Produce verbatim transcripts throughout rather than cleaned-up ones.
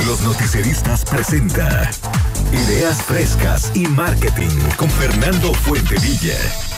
Los Noticieristas presenta Ideas Frescas y Marketing con Fernando Fuentevilla.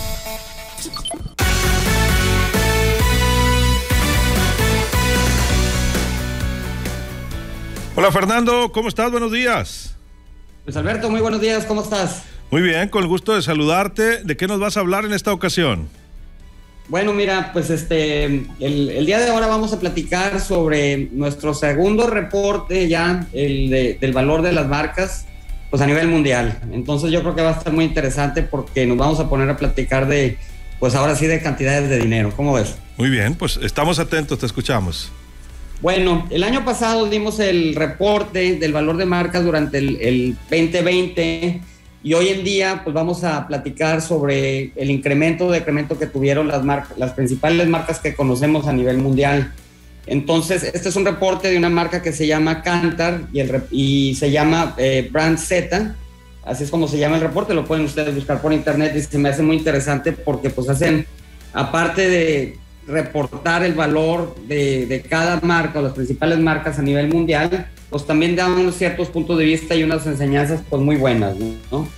Hola Fernando, ¿cómo estás? Buenos días. Pues Alberto, muy buenos días, ¿cómo estás? Muy bien, con el gusto de saludarte. ¿De qué nos vas a hablar en esta ocasión? Bueno, mira, pues este, el, el día de ahora vamos a platicar sobre nuestro segundo reporte ya, el de, del valor de las marcas, pues a nivel mundial. Entonces yo creo que va a estar muy interesante porque nos vamos a poner a platicar de, pues ahora sí, de cantidades de dinero. ¿Cómo ves? Muy bien, pues estamos atentos, te escuchamos. Bueno, el año pasado dimos el reporte del valor de marcas durante el, el veinte veinte y hoy en día pues vamos a platicar sobre el incremento o decremento que tuvieron las, marcas, las principales marcas que conocemos a nivel mundial. Entonces, este es un reporte de una marca que se llama Kantar y, el, y se llama eh, Brand Z, así es como se llama el reporte, lo pueden ustedes buscar por internet y se me hace muy interesante porque pues hacen, aparte de reportar el valor de, de cada marca o las principales marcas a nivel mundial, pues también dan unos ciertos puntos de vista y unas enseñanzas pues muy buenas, ¿no?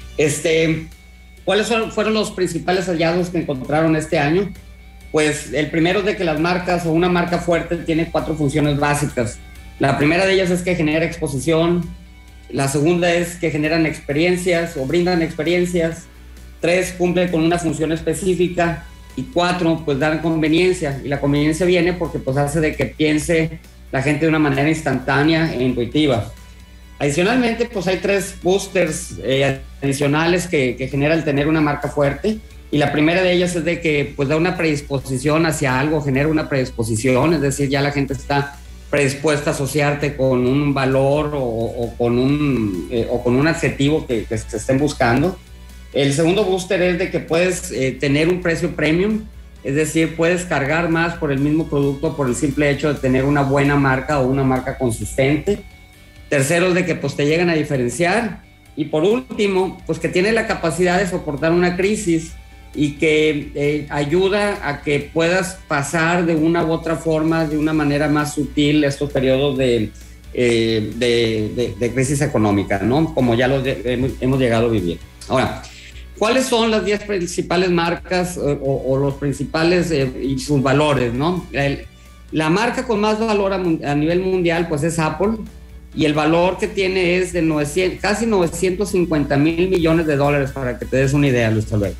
Este, ¿cuáles son, fueron los principales hallazgos que encontraron este año? Pues el primero es de que las marcas o una marca fuerte tiene cuatro funciones básicas. La primera de ellas es que genera exposición, la segunda es que generan experiencias o brindan experiencias, tres, cumplen con una función específica, y cuatro, pues dan conveniencia, y la conveniencia viene porque pues hace de que piense la gente de una manera instantánea e intuitiva. Adicionalmente, pues hay tres boosters eh, adicionales que, que genera el tener una marca fuerte, y la primera de ellas es de que pues da una predisposición hacia algo, genera una predisposición, es decir, ya la gente está predispuesta a asociarte con un valor o, o, con, un, eh, o con un adjetivo que, que se estén buscando. El segundo booster es de que puedes eh, tener un precio premium, es decir, puedes cargar más por el mismo producto por el simple hecho de tener una buena marca o una marca consistente. Tercero es de que pues te llegan a diferenciar. Y por último, pues que tiene la capacidad de soportar una crisis y que eh, ayuda a que puedas pasar de una u otra forma, de una manera más sutil, estos periodos de, eh, de, de, de crisis económica, ¿no? Como ya los de, hemos, hemos llegado a vivir. Ahora, ¿cuáles son las diez principales marcas eh, o, o los principales eh, y sus valores, ¿no? El, la marca con más valor a, a nivel mundial pues es Apple, y el valor que tiene es de novecientos, casi novecientos cincuenta mil millones de dólares, para que te des una idea, Luis Alberto.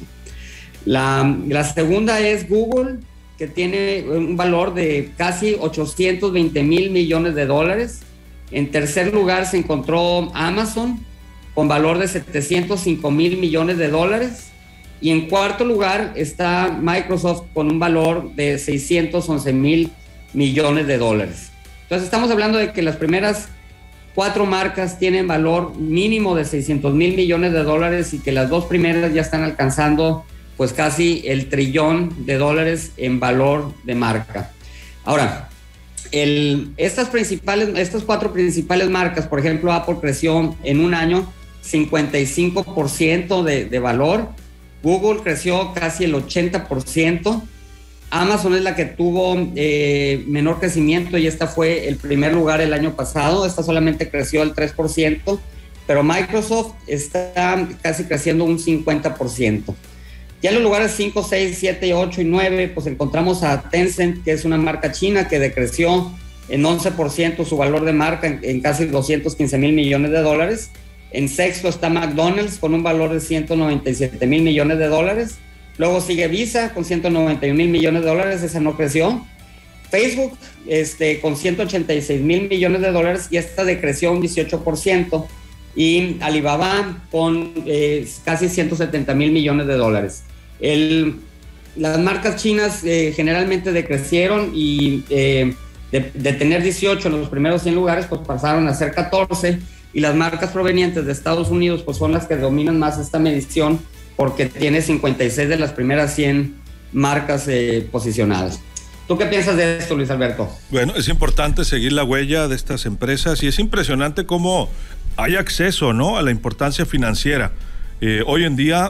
La, la segunda es Google, que tiene un valor de casi ochocientos veinte mil millones de dólares. En tercer lugar se encontró Amazon, con valor de setecientos cinco mil millones de dólares. Y en cuarto lugar está Microsoft con un valor de seiscientos once mil millones de dólares. Entonces estamos hablando de que las primeras cuatro marcas tienen valor mínimo de seiscientos mil millones de dólares y que las dos primeras ya están alcanzando pues casi el trillón de dólares en valor de marca. Ahora, el, estas, principales, estas cuatro principales marcas, por ejemplo, Apple creció en un año cincuenta y cinco por ciento de, de valor, Google creció casi el ochenta por ciento, Amazon es la que tuvo eh, menor crecimiento y esta fue el primer lugar el año pasado, esta solamente creció el tres por ciento, pero Microsoft está casi creciendo un cincuenta por ciento. Ya en los lugares cinco, seis, siete, ocho y nueve, pues encontramos a Tencent, que es una marca china que decreció en once por ciento su valor de marca en, en casi doscientos quince mil millones de dólares. En sexto está McDonald's con un valor de ciento noventa y siete mil millones de dólares. Luego sigue Visa con ciento noventa y un mil millones de dólares, esa no creció. Facebook este, con ciento ochenta y seis mil millones de dólares y esta decreció un dieciocho por ciento. Y Alibaba con eh, casi ciento setenta mil millones de dólares. El, las marcas chinas eh, generalmente decrecieron y eh, de, de tener dieciocho en los primeros cien lugares, pues pasaron a ser catorce, y las marcas provenientes de Estados Unidos pues son las que dominan más esta medición porque tiene cincuenta y seis de las primeras cien marcas eh, posicionadas. ¿Tú qué piensas de esto, Luis Alberto? Bueno, es importante seguir la huella de estas empresas y es impresionante cómo hay acceso, ¿no?, a la importancia financiera. Eh, hoy en día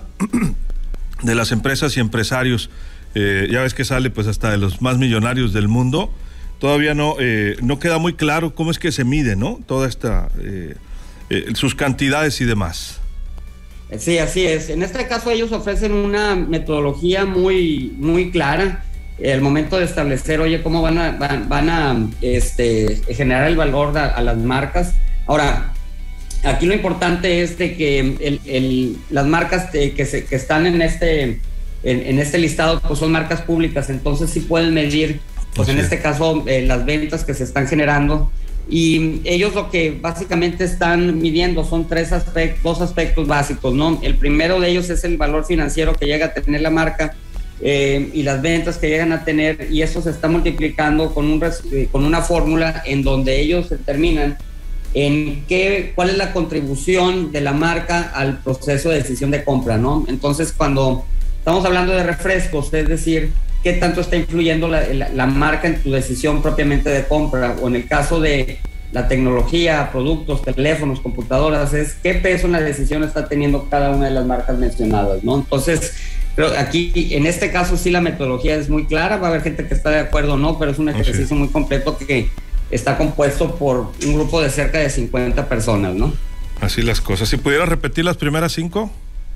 de las empresas y empresarios, eh, ya ves que sale pues hasta de los más millonarios del mundo, todavía no, eh, no queda muy claro cómo es que se mide, ¿no? Toda esta, eh, eh, sus cantidades y demás. Sí, así es. En este caso ellos ofrecen una metodología muy, muy clara. El momento de establecer, oye, cómo van a, van, van a este, generar el valor a, a las marcas. Ahora, aquí lo importante es de que el, el, las marcas de, que, se, que están en este, en, en este listado pues son marcas públicas, entonces sí pueden medir, pues en este caso, eh, las ventas que se están generando. Y ellos lo que básicamente están midiendo son tres aspectos, dos aspectos básicos, ¿no? El primero de ellos es el valor financiero que llega a tener la marca eh, y las ventas que llegan a tener, y eso se está multiplicando con, un, con una fórmula en donde ellos determinan en qué, cuál es la contribución de la marca al proceso de decisión de compra, ¿no? Entonces, cuando estamos hablando de refrescos, es decir, qué tanto está influyendo la, la, la marca en tu decisión propiamente de compra, o en el caso de la tecnología, productos, teléfonos, computadoras, es qué peso en la decisión está teniendo cada una de las marcas mencionadas, ¿no? Entonces, pero aquí, en este caso sí la metodología es muy clara, va a haber gente que está de acuerdo o no, pero es un ejercicio okay. muy completo que está compuesto por un grupo de cerca de cincuenta personas, ¿no? Así las cosas. ¿Si pudieras repetir las primeras cinco?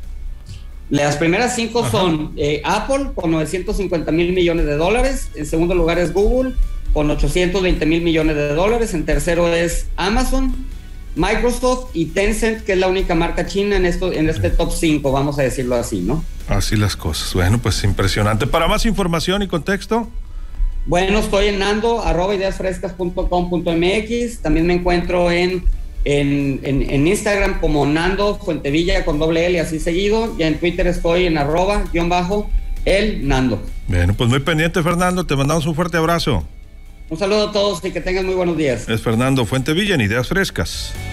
Las primeras cinco Ajá. son eh, Apple con novecientos cincuenta mil millones de dólares, en segundo lugar es Google con ochocientos veinte mil millones de dólares, en tercero es Amazon, Microsoft y Tencent, que es la única marca china en, esto, en este top cinco, vamos a decirlo así, ¿no? Así las cosas. Bueno, pues impresionante. Para más información y contexto... Bueno, estoy en nando, arroba ideas frescas punto com punto m x. También me encuentro en, en, en, en Instagram como Nando Fuentevilla con doble L, así seguido. Y en Twitter estoy en arroba, guión bajo, el Nando. Bueno, pues muy pendiente, Fernando. Te mandamos un fuerte abrazo. Un saludo a todos y que tengan muy buenos días. Es Fernando Fuentevilla en Ideas Frescas.